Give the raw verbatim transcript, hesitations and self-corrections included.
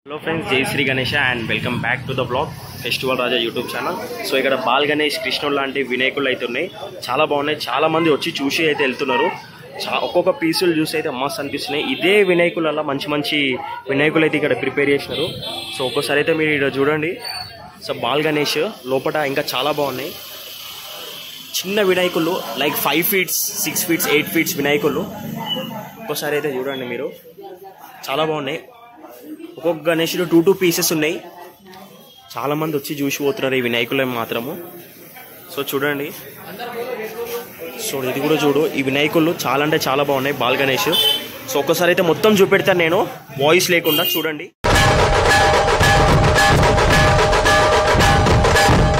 Hello friends, जय Shri Ganesh and welcome back to the blog festival Raja YouTube channel. So ఇక్కడ బాల్ గణేష్, కృష్ణుడు లాంటి వినాయకులు అయితే ఉన్నాయి. చాలా బాగున్నాయి. చాలా మంది వచ్చి చూసి అయితే వెళ్తున్నారు. ఒక్కొక్క పీసులు చూసి అయితే మస్తు అనిపిస్తున్నాయి. ఇదే వినాయకులలో మంచి మంచి వినాయకులు అయితే ఇక్కడ ప్రిపేర్ చేసినారు. సో ఒక్కోసారి అయితే మీరు ఇక్కడ చూడండి. సో బాల్ గణేష్ లోపల ఇంకా చాలా బాగున్నాయి. చిన్న వినాయకులు like five feets six feets eight feets వినాయకులు ఒక్కోసారి అయితే చూడండి మీరు. చాలా బాగున్నాయి. ఒక్కొక్క గణేషులు టూ టూ పీసెస్ ఉన్నాయి. చాలా మంది వచ్చి చూసి పోతున్నారు ఈ వినాయకులు మాత్రము. సో చూడండి. సో ఇది కూడా చూడు, ఈ వినాయకులు చాలా అంటే చాలా బాగున్నాయి బాల్ గణేష్. సో ఒక్కసారి అయితే మొత్తం చూపెడతాను నేను, వాయిస్ లేకుండా. చూడండి.